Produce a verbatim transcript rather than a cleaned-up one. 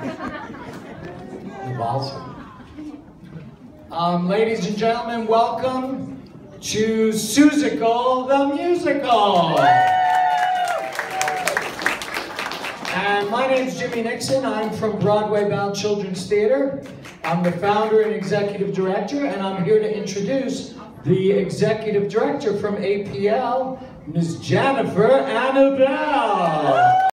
The valser. Um, ladies and gentlemen, welcome to Susical the Musical. And my name's Jimmy Nixon. I'm from Broadway Bound Children's Theater. I'm the founder and executive director, and I'm here to introduce the executive director from A P L, Miz Jennifer Annabelle.